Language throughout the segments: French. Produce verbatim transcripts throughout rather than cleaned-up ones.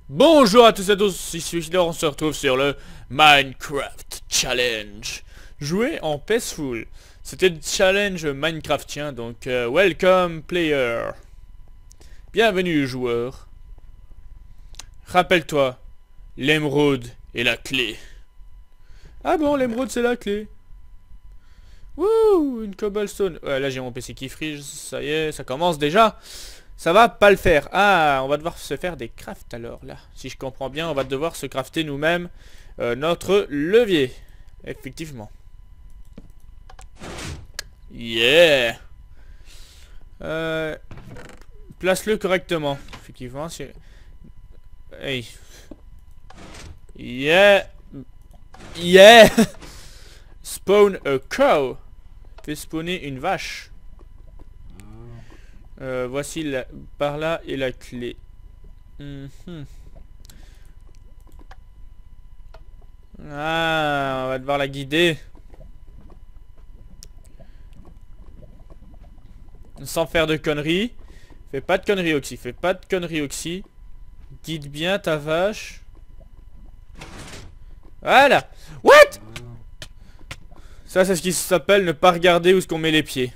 Bonjour à tous et à tous, ici Hitler, on se retrouve sur le Minecraft Challenge. Jouer en peaceful. C'était le challenge Minecraftien, donc euh, welcome player. Bienvenue joueur. Rappelle-toi, l'émeraude est la clé. Ah bon, l'émeraude c'est la clé. Wouh, une cobblestone. Ouais, là j'ai mon P C qui freeze, ça y est, ça commence déjà. Ça va pas le faire. Ah, on va devoir se faire des crafts alors là. Si je comprends bien, on va devoir se crafter nous-mêmes euh, notre levier. Effectivement. Yeah. Euh, Place-le correctement. Effectivement, c'est... Hey. Yeah. Yeah. Spawn a cow. Fais spawner une vache. Euh, voici la... par là est la clé. Mm-hmm. Ah, on va devoir la guider. Sans faire de conneries. Fais pas de conneries Oxy, fais pas de conneries Oxy. Guide bien ta vache. Voilà. What? Ça c'est ce qui s'appelle ne pas regarder où est-ce qu'on met les pieds.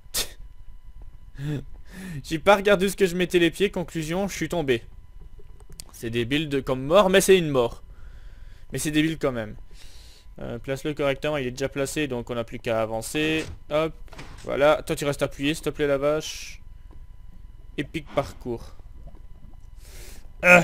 J'ai pas regardé où est-ce que je mettais les pieds, conclusion, je suis tombé. C'est débile de comme mort, mais c'est une mort. Mais c'est débile quand même. Euh, place-le correctement, il est déjà placé, donc on n'a plus qu'à avancer. Hop, voilà. Toi tu restes appuyé, s'il te plaît la vache. Épique parcours. Euh.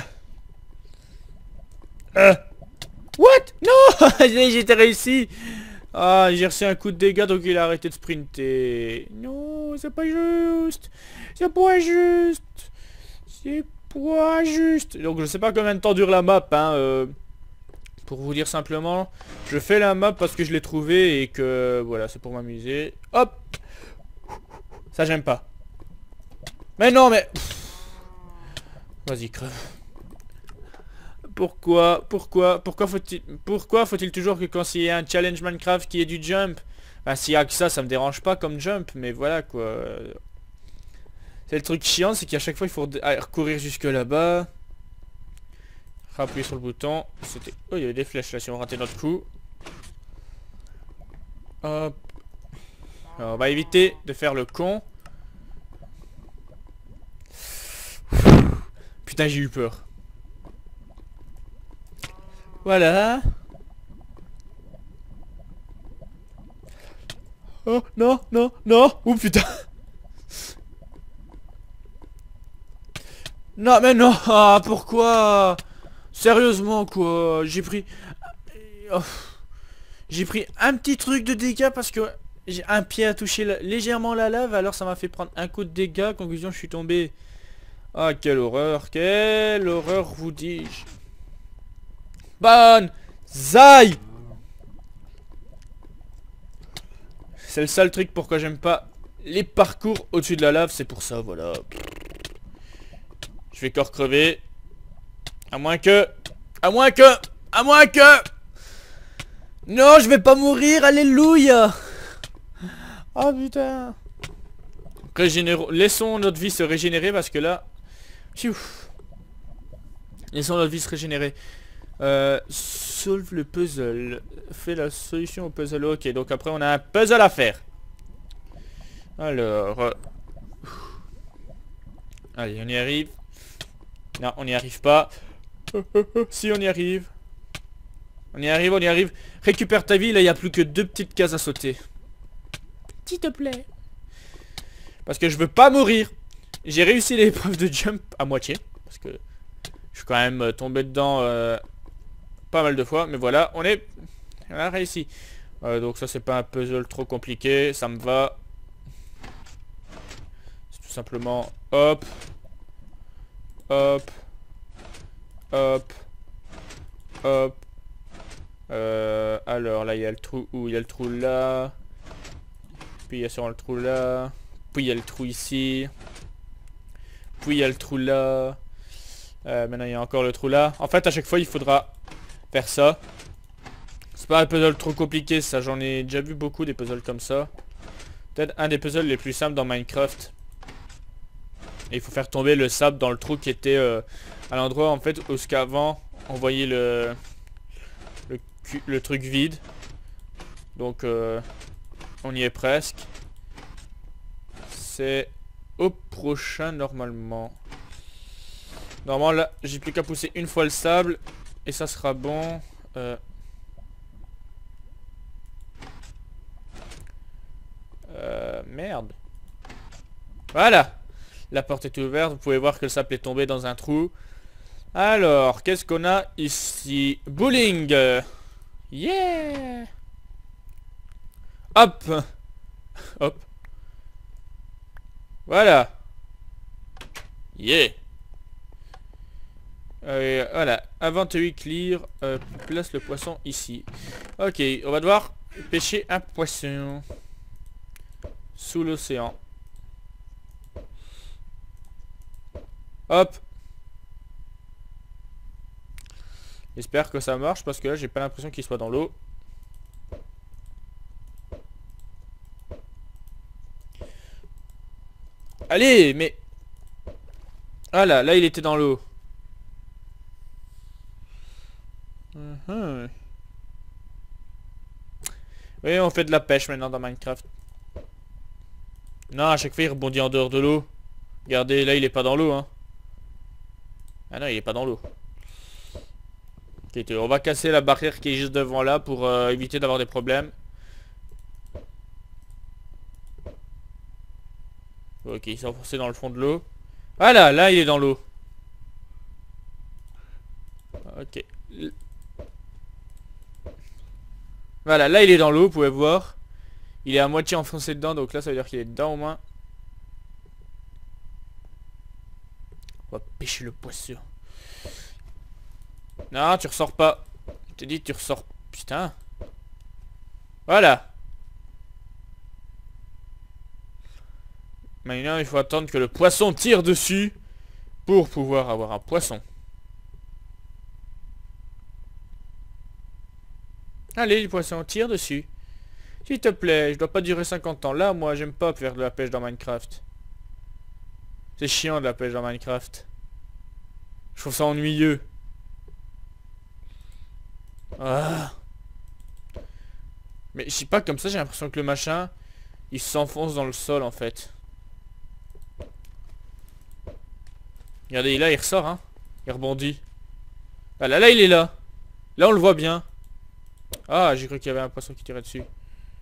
Euh. What? Non. J'étais réussi. Ah, j'ai reçu un coup de dégâts, donc il a arrêté de sprinter. Non, c'est pas juste. C'est pas juste. C'est pas juste. Donc je sais pas combien de temps dure la map, hein. Euh, pour vous dire simplement, je fais la map parce que je l'ai trouvée et que voilà, c'est pour m'amuser. Hop. Ça j'aime pas. Mais non, mais... Vas-y, crève. Pourquoi, pourquoi, pourquoi faut-il, pourquoi faut-il toujours que quand il y a un challenge Minecraft qui est du jump, bah s'il y a que ça, ça me dérange pas comme jump, mais voilà quoi. C'est le truc chiant, c'est qu'à chaque fois il faut recourir jusque là-bas. Appuyer sur le bouton. C'était, oh il y avait des flèches là si on ratait notre coup. Hop. Alors, on va éviter de faire le con. Putain j'ai eu peur. Voilà. Oh non, non, non. Oh putain. Non mais non. Ah pourquoi? Sérieusement quoi. J'ai pris... Oh. J'ai pris un petit truc de dégâts parce que j'ai un pied à toucher la... légèrement la lave. Alors ça m'a fait prendre un coup de dégâts. Conclusion je suis tombé. Ah quelle horreur. Quelle horreur vous dis-je. Bonne zaï. C'est le seul truc pourquoi j'aime pas les parcours au-dessus de la lave, c'est pour ça, voilà. Je vais encore crever. À moins que... À moins que... À moins que... Non, je vais pas mourir, alléluia. Oh putain. Régénérons... Laissons notre vie se régénérer parce que là... Pfiou. Laissons notre vie se régénérer. Euh, solve le puzzle. Fais la solution au puzzle. Ok, donc après on a un puzzle à faire. Alors... Euh... Allez, on y arrive. Non, on n'y arrive pas. Si, on y arrive. On y arrive, on y arrive. Récupère ta vie, là il n'y a plus que deux petites cases à sauter. S'il te plaît. Parce que je veux pas mourir. J'ai réussi l'épreuve de jump à moitié. Parce que je suis quand même tombé dedans... Euh... pas mal de fois, mais voilà, on est... On a réussi. Euh, donc ça c'est pas un puzzle trop compliqué, ça me va. C'est tout simplement hop, hop, hop, hop. Euh, alors là il y a le trou où il y a le trou là. Puis il y a sûrement le trou là. Puis il y a le trou ici. Puis il y a le trou là. Euh, maintenant il y a encore le trou là. En fait à chaque fois il faudra faire ça. C'est pas un puzzle trop compliqué, ça j'en ai déjà vu beaucoup des puzzles comme ça. Peut-être un des puzzles les plus simples dans Minecraft. Et il faut faire tomber le sable dans le trou qui était euh, à l'endroit en fait où ce qu'avant on voyait le, le, le truc vide. Donc euh, on y est presque. C'est au prochain normalement. Normalement là j'ai plus qu'à pousser une fois le sable et ça sera bon. Euh... Euh, merde. Voilà. La porte est ouverte. Vous pouvez voir que le sable est tombé dans un trou. Alors, qu'est-ce qu'on a ici? Bowling. Yeah. Hop. Hop. Voilà. Yeah. Euh, voilà. Inventory clear. Euh, place le poisson ici. Ok, on va devoir pêcher un poisson. Sous l'océan. Hop. J'espère que ça marche parce que là j'ai pas l'impression qu'il soit dans l'eau. Allez, mais... Ah là, là il était dans l'eau. Uh-huh. Oui, on fait de la pêche maintenant dans Minecraft. Non, à chaque fois il rebondit en dehors de l'eau. Regardez, là il est pas dans l'eau, hein. Ah non, il est pas dans l'eau. Ok, on va casser la barrière qui est juste devant là pour euh, éviter d'avoir des problèmes. Ok, il s'est enfoncé dans le fond de l'eau. Voilà, là il est dans l'eau. Ok. Voilà, là il est dans l'eau, vous pouvez voir. Il est à moitié enfoncé dedans, donc là ça veut dire qu'il est dedans au moins. On va pêcher le poisson. Non, tu ressors pas. Je t'ai dit, tu ressors. Putain. Voilà. Maintenant, il faut attendre que le poisson tire dessus pour pouvoir avoir un poisson. Allez, le poisson, tire dessus. S'il te plaît, je dois pas durer cinquante ans. Là, moi, j'aime pas faire de la pêche dans Minecraft. C'est chiant de la pêche dans Minecraft. Je trouve ça ennuyeux. Ah. Mais je sais pas, comme ça j'ai l'impression que le machin il s'enfonce dans le sol en fait. Regardez, là il ressort, hein. Il rebondit. Ah là, là il est là. Là on le voit bien. Ah, j'ai cru qu'il y avait un poisson qui tirait dessus.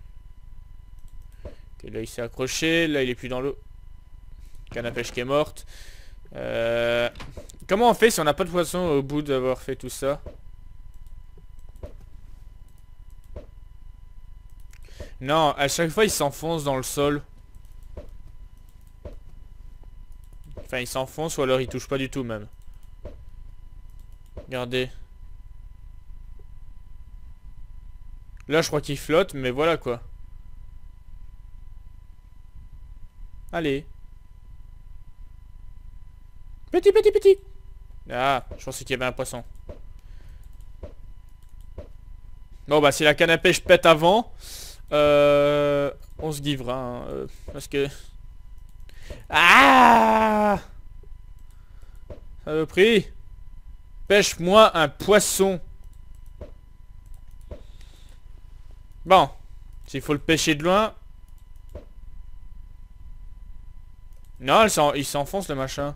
Ok, là il s'est accroché. Là il est plus dans l'eau. Canne à pêche qui est morte. Euh... Comment on fait si on n'a pas de poisson au bout d'avoir fait tout ça? Non, à chaque fois il s'enfonce dans le sol. Enfin il s'enfonce ou alors il touche pas du tout même. Regardez. Là je crois qu'il flotte, mais voilà quoi. Allez. Petit, petit, petit. Ah, je pensais qu'il y avait un poisson. Bon bah si la canne à pêche pète avant, euh, on se givera, hein, euh, parce que... Ah, ça veut pris. Pêche-moi un poisson. Bon, s'il faut le pêcher de loin. Non, il s'enfonce le machin.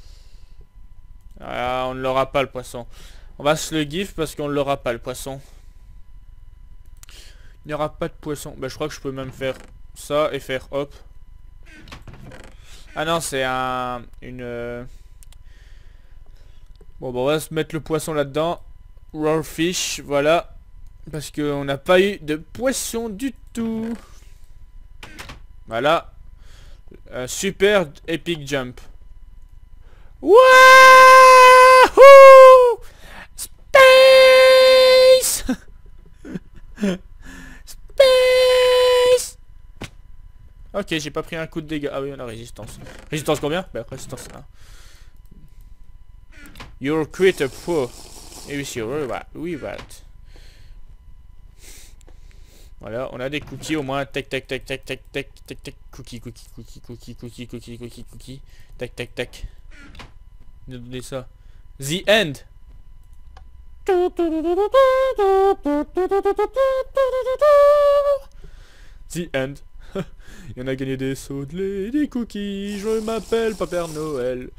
Ah, on ne l'aura pas le poisson. On va se le give parce qu'on ne l'aura pas le poisson. Il n'y aura pas de poisson. Bah je crois que je peux même faire ça et faire hop. Ah non, c'est un... une... Euh... Bon bah on va se mettre le poisson là-dedans. Raw fish, voilà. Parce qu'on n'a pas eu de poisson du tout. Voilà. Un super epic jump. Wouhou! Space! Space! Ok, j'ai pas pris un coup de dégâts. Ah oui, la résistance. Résistance combien? Bah résistance un. Your creator poor. Et oui, c'est reward. Voilà, on a des cookies au moins. Tac, tac, tac, tac, tac, tac, tac, tac. Cookies, cookies, cookies, cookies, cookies, cookies, cookies, cookies. Tac, tac, tac. Donnez ça. The end. The end. Il y en a gagné des sauts de lait, des cookies. Je m'appelle pas Père Noël.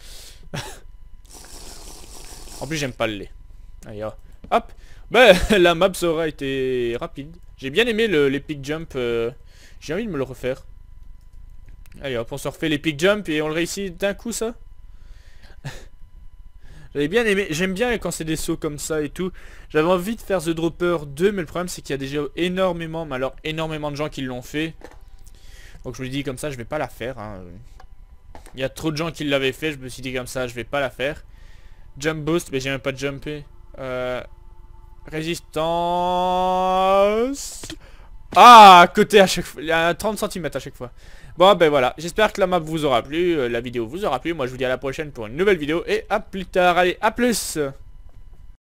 En plus, j'aime pas le lait. Allez, hop. hop. Ben, la map ça aura été rapide. J'ai bien aimé l'epic jump. Euh, J'ai envie de me le refaire. Allez, hop, on se refait l'epic jump et on le réussit d'un coup, ça. J'avais bien aimé. J'aime bien quand c'est des sauts comme ça et tout. J'avais envie de faire The Dropper deux, mais le problème c'est qu'il y a déjà énormément, mais alors énormément de gens qui l'ont fait. Donc je me dis comme ça, je vais pas la faire. Hein. Il y a trop de gens qui l'avaient fait. Je me suis dit comme ça, je vais pas la faire. Jump boost, mais j'ai même pas jumpé. Euh, résistance. Ah, à côté à chaque fois. Il y a trente centimètres à chaque fois. Bon, ben voilà. J'espère que la map vous aura plu. La vidéo vous aura plu. Moi, je vous dis à la prochaine pour une nouvelle vidéo. Et à plus tard. Allez, à plus.